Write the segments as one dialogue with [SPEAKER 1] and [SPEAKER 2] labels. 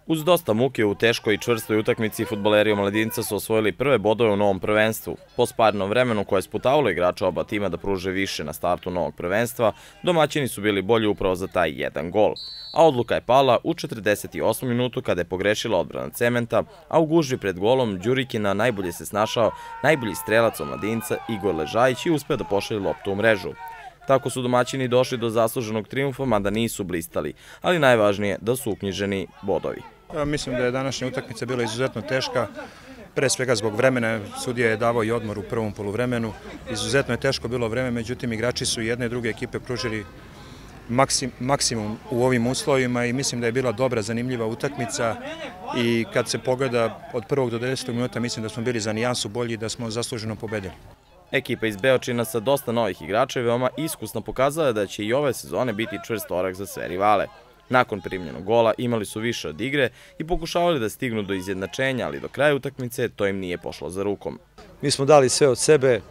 [SPEAKER 1] Uz dosta muke u teškoj i čvrstoj utakmici, fudbaleri Omladinca su osvojili prve bodove u novom prvenstvu. Po sparnom vremenu koje je sputavalo igrača oba tima da pruže više na startu novog prvenstva, domaćini su bili bolji upravo za taj jedan gol. A odluka je pala u 48. minutu kada je pogrešila odbrana Cementa, a u gužvi pred golom Đurikina najbolje se snašao najbolji strelac Omladinca Igor Ležajić i uspeo da pošalje loptu u mrežu. Tako su domaćini došli do zasluženog trijumfa, mada nisu blistali, ali najvažnije da su uknjiženi bodovi.
[SPEAKER 2] Mislim da je današnja utakmica bila izuzetno teška, pre svega zbog vremena. Sudija je davao i odmor u prvom poluvremenu. Izuzetno je teško bilo vreme, međutim igrači su jedne i druge ekipe pružili maksimum u ovim uslovima i mislim da je bila dobra, zanimljiva utakmica i kad se pogleda od 1. do 10. minuta mislim da smo bili za nijansu bolji i da smo zasluženo pobedili.
[SPEAKER 1] Ekipa iz Beočina sa dosta novih igrača je veoma iskusno pokazala da će i ove sezone biti čvrst orah za sve rivale. Nakon primljenog gola imali su više od igre i pokušavali da stignu do izjednačenja, ali do kraja utakmice to im nije pošlo za rukom.
[SPEAKER 3] Mi smo dali sve od sebe,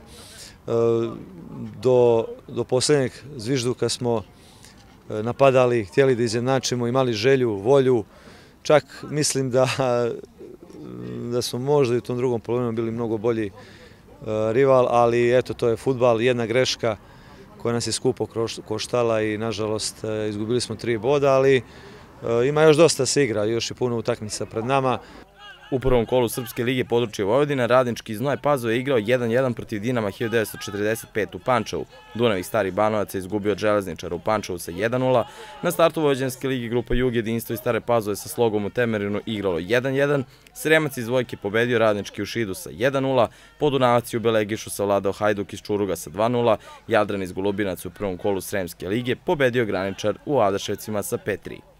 [SPEAKER 3] do posljednjeg zvižduka smo napadali, htjeli da izjednačimo, imali želju, volju. Čak mislim da smo možda i u tom drugom poluvremenu bili mnogo bolji rival, ali eto, to je fudbal, jedna greška koja nas je skupo koštala i nažalost izgubili smo 3 boda, ali ima još dosta se igra, još i puno utakmica pred nama.
[SPEAKER 1] U prvom kolu Srpske lige područja Vojvodine Radnički iz Nove Pazove je igrao 1-1 protiv Dinama 1945 u Pančevu. Dunav Stari Banovac je izgubio od Železničara u Pančevu sa 1-0. Na startu Vojvođanske lige grupa Jug Jedinstvo iz Stare Pazove sa Slogom u Temerinu igralo 1-1. Sremac iz Vojke pobedio Radnički u Šidu sa 1-0. Podunavac i u Belegišu savladao Hajduk iz Čuruga sa 2-0. Jadran iz Golubinaca u prvom kolu Sremske lige pobedio Graničar u Adaševcima sa 5-3.